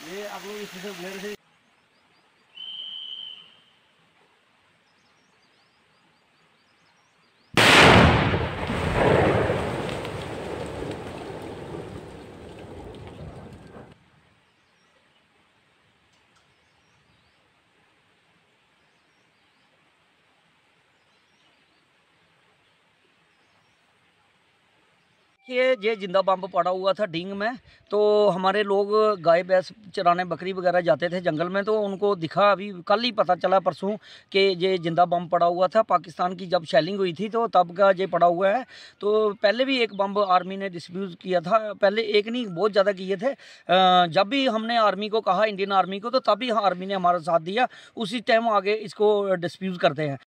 ये आप लोग इससे मेरे से ये जिंदा बम पड़ा हुआ था डींग में। तो हमारे लोग गाय भैंस चराने बकरी वगैरह जाते थे जंगल में, तो उनको दिखा अभी कल ही पता चला परसों कि ये जिंदा बम पड़ा हुआ था। पाकिस्तान की जब शेलिंग हुई थी तो तब का ये पड़ा हुआ है। तो पहले भी एक बम आर्मी ने डिस्ट्रीब्यूट किया था, पहले एक नहीं बहुत ज़्यादा किए थे। जब भी हमने आर्मी को कहा, इंडियन आर्मी को, तो तभी आर्मी ने हमारा साथ दिया। उसी टाइम आगे इसको डिस्ट्रीब्यूट करते हैं।